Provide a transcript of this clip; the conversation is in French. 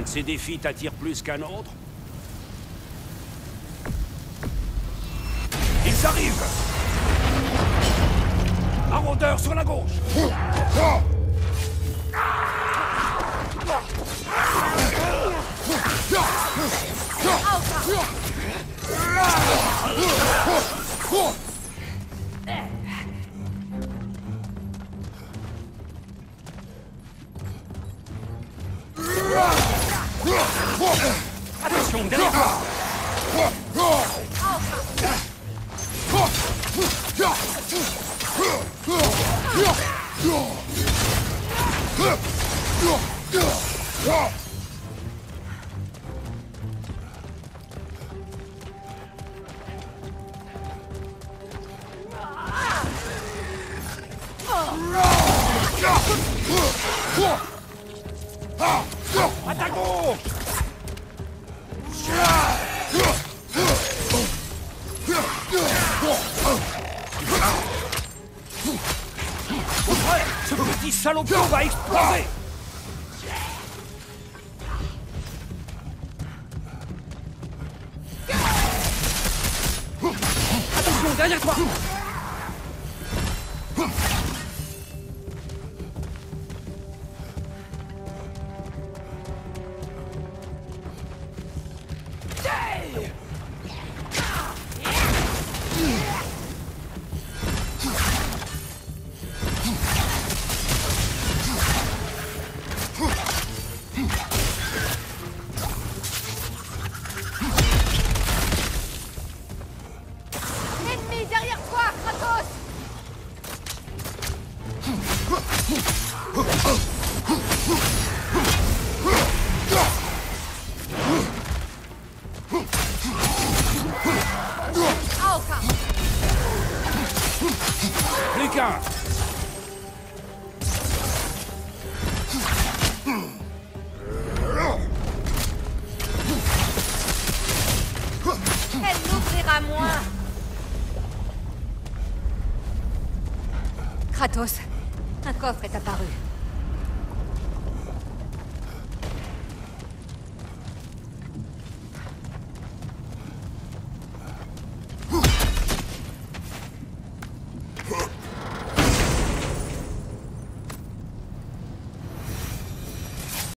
de ces défis t'attire plus qu'un autre? Ils arrivent! Maraudeurs sur la gauche! Attention, derrière toi! À ta gauche! Au frère, ce petit salopio va exploser! Attention, derrière toi! Ennemi derrière toi, Kratos! Plus qu'un! Elle n'ouvrira moins! Kratos, un coffre est apparu.